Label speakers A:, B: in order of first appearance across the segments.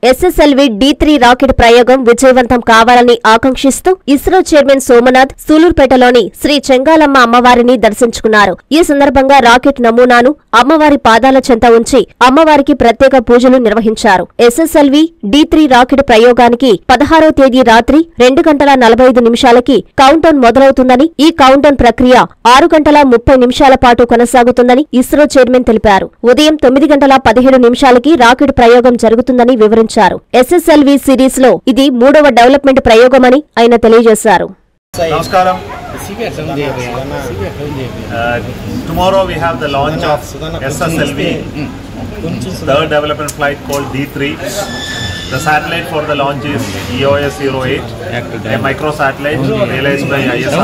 A: SSLV D3 rocket ప్రయోగం విజయవంతం కావాలని ఆకాంక్షిస్తూ ఇస్రో చైర్మన్ సోమనాథ్ సూలూరుపేటలోని శ్రీ చెంగాలమ్మ అమ్మవారిని దర్శించుకున్నారు. ఈ సందర్భంగా రాకెట్ నమూనాను అమ్మవారి పాదాల చెంత ఉంచి అమ్మవారికి ప్రత్యేక పూజలు నిర్వహించారు. SSLV D3 రాకెట్ ప్రయోగానికి 16వ తేదీ రాత్రి 2 గంటల 45 నిమిషాలకి కౌంటౌన్ మొదలవుతుందని, ఈ కౌంటౌన్ ప్రక్రియ 6 గంటల 30 నిమిషాల పాటు కొనసాగుతుందని ఇస్రో చైర్మన్ తెలిపారు. ఉదయం 9 గంటల 17 నిమిషాలకి రాకెట్ ప్రయోగం జరుగుతుందని వివరించారు. SSLV సిరీస్ లో ఇది 3వ డెవలప్మెంట్ ప్రయోగమని ఆయన తెలియజేశారు.
B: Namaskaram. Tomorrow we have the launch of SSLV, third development flight called D3. The satellite for the launch is EOS-08, a microsatellite realized by ISRO.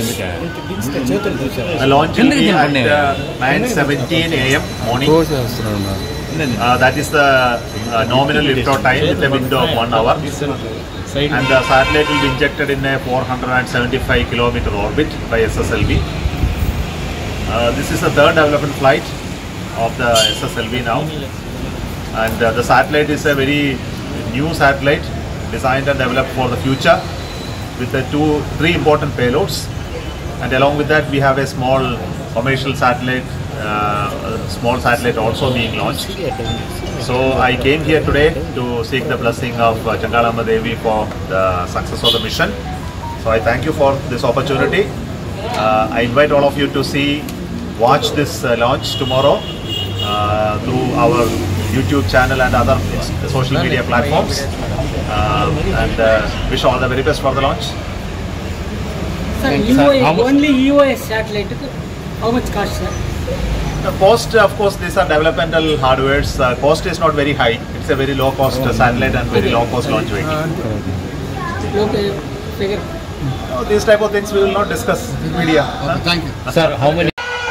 B: The launch will be at 9:17 a.m. morning. That is the nominal liftoff time with a window of 1 hour. And the satellite will be injected in a 475 kilometer orbit by SSLV. This is the third development flight of the SSLV now. And the satellite is a very new satellite designed and developed for the future with the 3 important payloads. And along with that we have a small commercial satellite, also being launched. So I came here today to seek the blessing of Changalamma Devi for the success of the mission. So I thank you for this opportunity. I invite all of you to watch this launch tomorrow through our YouTube channel and other social media platforms. And wish all the very best for the launch.
C: Sir, only EOS satellite, how much cost, sir?
B: The cost, of course, these are developmental hardwares. Cost is not very high. It's a very low cost satellite and very low cost launch vehicle.
C: Okay, figure.
B: These type of things we will not discuss in media.
D: Okay, thank you. Sir, how many?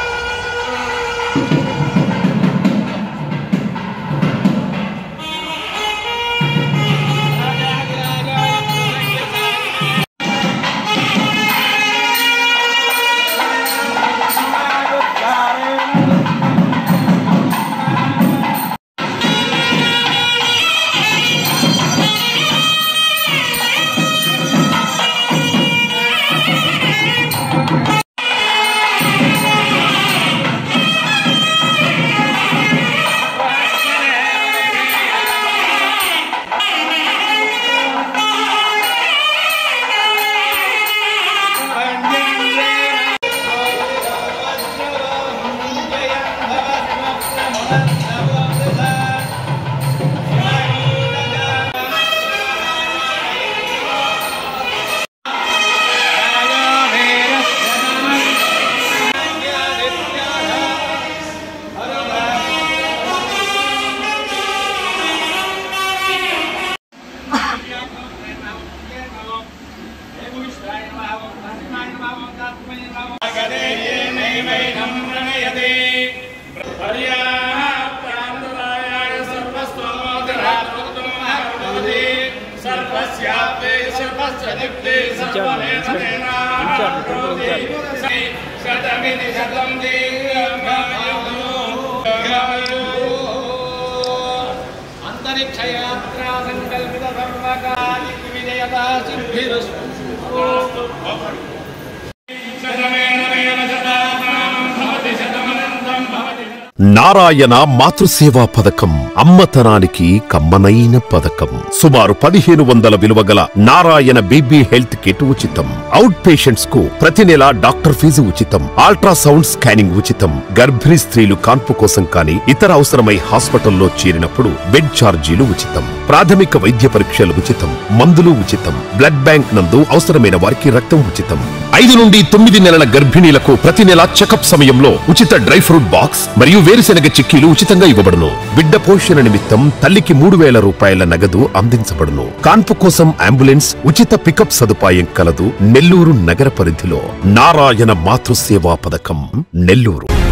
E: Narayana మాతృసేవా పథకం అమ్మతనానికి కమ్మనైన పథకం. సుమారు 1500 విలువగల Narayana baby health kit ఉచితం. Out patients కు ప్రతి నెల doctor fee ఉచితం. అల్ట్రాసౌండ్ స్కానింగ్ ఉచితం. గర్భిణీ స్త్రీలు కాన్పు కోసం కానీ ఇతర అవసరమై హాస్పిటల్లో చేరినప్పుడు బెడ్ ఛార్జీలు ఉచితం. ప్రాథమిక వైద్య పరీక్షలు ఉచితం. మందులు ఉచితం. బ్లడ్ బ్యాంక్ నందు అవసరమైన వారికి రక్తం ఉచితం. 5 నుండి 9 నెలల గర్భిణీలకు ప్రతి నెల చెకప్ సమయంలో ఉచిత డ్రై ఫ్రూట్ బాక్స్ మరియు వేరుశెనగ చిక్కీలు ఉచితంగా ఇవ్వబడును. బిడ్డ పోషణ నిమిత్తం తల్లికి 3000 రూపాయల నగదు అందించబడును. కాన్పు కోసం అంబులెన్స్ ఉచిత పికప్ సదుపాయం కలదు. నెల్లూరు నగర పరిధిలో నారాయణ మాతృసేవా పథకం, నెల్లూరు.